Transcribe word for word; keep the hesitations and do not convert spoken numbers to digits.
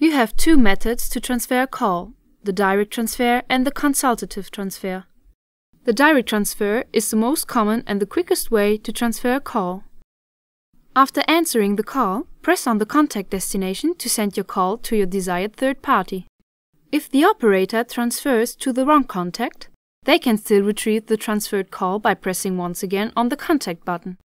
You have two methods to transfer a call, the direct transfer and the consultative transfer. The direct transfer is the most common and the quickest way to transfer a call. After answering the call, press on the contact destination to send your call to your desired third party. If the operator transfers to the wrong contact, they can still retrieve the transferred call by pressing once again on the contact button.